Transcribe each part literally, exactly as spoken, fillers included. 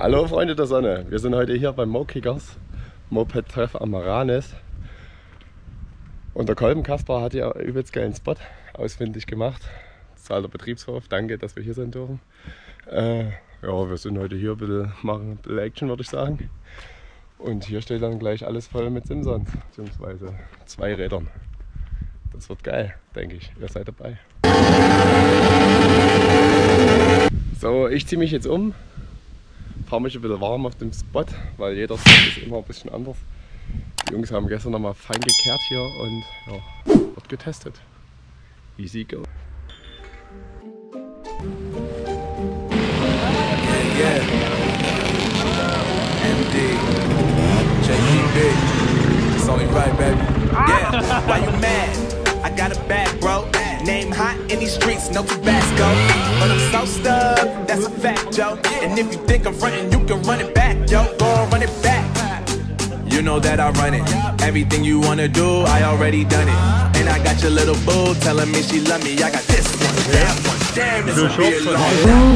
Hallo Freunde der Sonne, wir sind heute hier beim Mo-Kickers Moped-Treff am Ranis. Und der Kolben Kaspar hat ja übelst geilen Spot ausfindig gemacht. Saaler Betriebshof, danke, dass wir hier sein dürfen. Äh, ja, wir sind heute hier ein bisschen, machen ein bisschen Action, würde ich sagen. Und hier steht dann gleich alles voll mit Simsons, beziehungsweise zwei Rädern. Das wird geil, denke ich. Ihr seid dabei. So, ich ziehe mich jetzt um. Fahre mich ein bisschen warm auf dem Spot, weil jeder Spot ist immer ein bisschen anders. Die Jungs haben gestern noch mal fein gekehrt hier und ja, wird getestet. Easy go. Yeah, yeah. M D, J P B, it's only right, baby. Yeah, why you mad? I got a bag, bro. Name hot in these streets, no Tabasco. But I'm so stuck, that's a fact, yo. And if you think I'm frontin', you can run it back, yo. Go on, run it back. You know that I run it. Everything you wanna do, I already done it. And I got your little boo telling me she love me. I got this one, that one. Damn, it's gonna be a long time.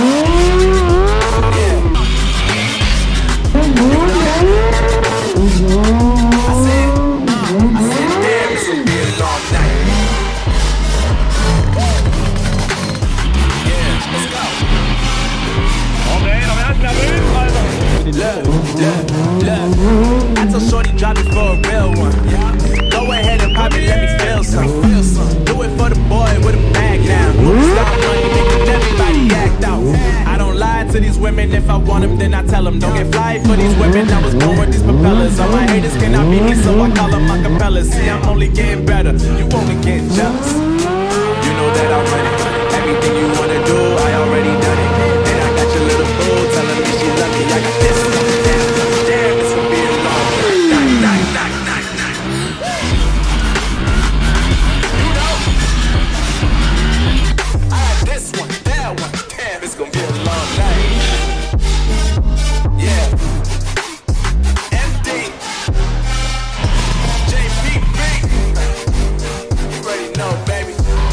I said, I said, damn, it's gonna be a long night. Look, look, look. I told Shorty drop it for a real one. Go ahead and pop it, let me feel some. Do it for the boy with a bag now. Stop money, making everybody act out. I don't lie to these women. If I want them, then I tell them. Don't get fly for these women. I was born with these propellers. All my haters cannot beat me, so I call them acapellas. See, I'm only getting better. You only getting jealous. You know that I run it. Everything you wanna do, I already done it. And I got your little boo telling me she love me. I got this one. Damn, damn, this will be a long night, night, night, night, night. You know, I got this one, that one. Damn, it's gonna be a long night. Yeah. M D, J P B. You already know, baby.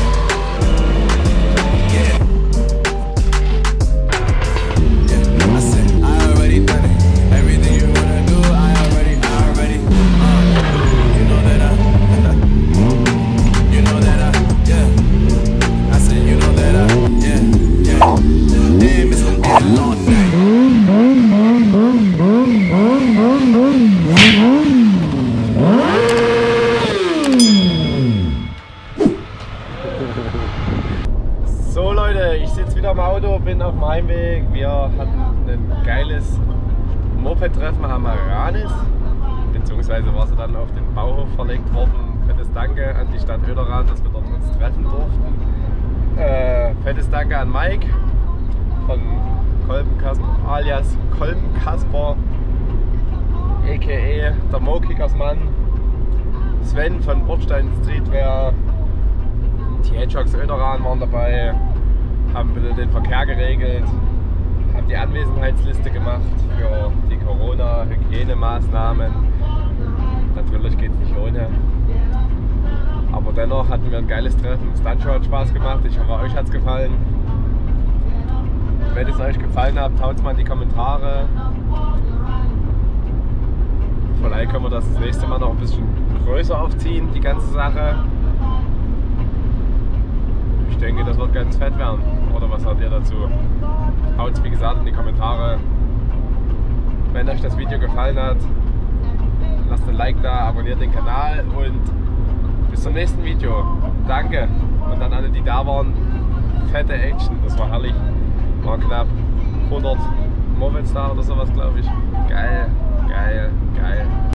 So Leute, ich sitze wieder im Auto, bin auf dem Heimweg. Wir hatten ein geiles Moped-Treffen am Ranis, beziehungsweise war sie dann auf den Bauhof verlegt worden. Fettes Danke an die Stadt Oederan, dass wir dort uns treffen durften. Äh, fettes Danke an Mike von Kolben Kaspar, alias Kolben Kaspar, aka der Mo-Kickers Mann, Sven von Bordstein Streetwear. Die Hedgehogs Oederan waren dabei, haben bitte den Verkehr geregelt, haben die Anwesenheitsliste gemacht für die Corona-Hygienemaßnahmen. Natürlich geht es nicht ohne. Aber dennoch hatten wir ein geiles Treffen. Das Stuntshow hat Spaß gemacht. Ich hoffe, euch hat es gefallen. Wenn es euch gefallen hat, haut es mal in die Kommentare. Vielleicht können wir das das nächste Mal noch ein bisschen größer aufziehen, die ganze Sache. Ich denke, das wird ganz fett werden. Oder was habt ihr dazu? Haut es wie gesagt in die Kommentare. Wenn euch das Video gefallen hat, lasst ein Like da, abonniert den Kanal und bis zum nächsten Video. Danke. Und an alle, die da waren, fette Action, das war herrlich. War knapp hundert Mopeds da oder sowas, glaube ich. Geil, geil, geil.